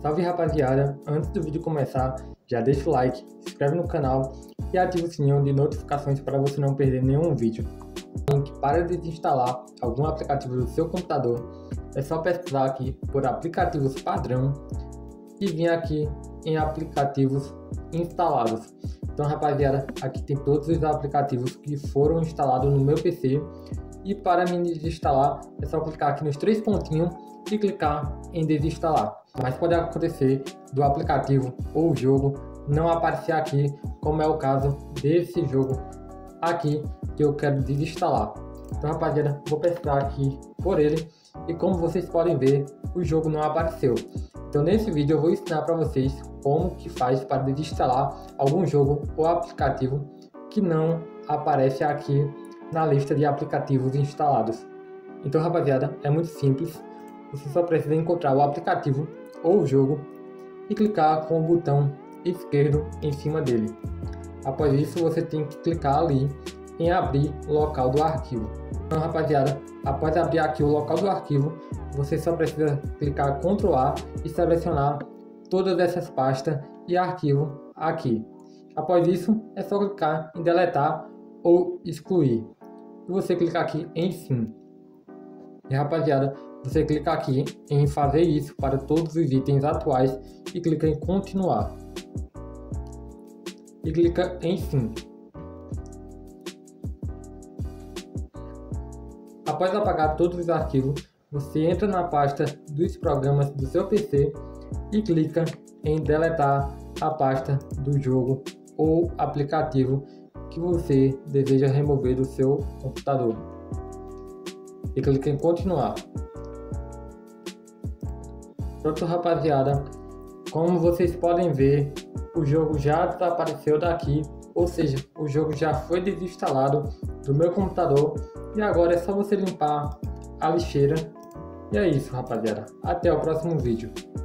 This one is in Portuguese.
Salve rapaziada, antes do vídeo começar, já deixa o like, se inscreve no canal e ativa o sininho de notificações para você não perder nenhum vídeo. Para desinstalar algum aplicativo do seu computador, é só pesquisar aqui por aplicativos padrão e vir aqui em aplicativos instalados. Então rapaziada, aqui tem todos os aplicativos que foram instalados no meu PC. E para me desinstalar, é só clicar aqui nos três pontinhos e clicar em desinstalar. Mas pode acontecer do aplicativo ou jogo não aparecer aqui, como é o caso desse jogo aqui que eu quero desinstalar. Então rapaziada, vou pesquisar aqui por ele e como vocês podem ver, o jogo não apareceu. Então nesse vídeo eu vou ensinar para vocês como que faz para desinstalar algum jogo ou aplicativo que não aparece aqui na lista de aplicativos instalados. Então rapaziada, é muito simples, você só precisa encontrar o aplicativo ou o jogo e clicar com o botão esquerdo em cima dele. Após isso você tem que clicar ali em abrir o local do arquivo. Então rapaziada, após abrir aqui o local do arquivo, você só precisa clicar Ctrl A e selecionar todas essas pastas e arquivos aqui. Após isso é só clicar em deletar ou excluir. E você clica aqui em sim. E rapaziada, você clica aqui em fazer isso para todos os itens atuais e clica em continuar. E clica em sim. Após apagar todos os arquivos, você entra na pasta dos programas do seu PC e clica em deletar a pasta do jogo ou aplicativo que você deseja remover do seu computador. E clica em continuar. Pronto rapaziada, como vocês podem ver, o jogo já desapareceu daqui, ou seja, o jogo já foi desinstalado do meu computador e agora é só você limpar a lixeira. E é isso rapaziada, até o próximo vídeo.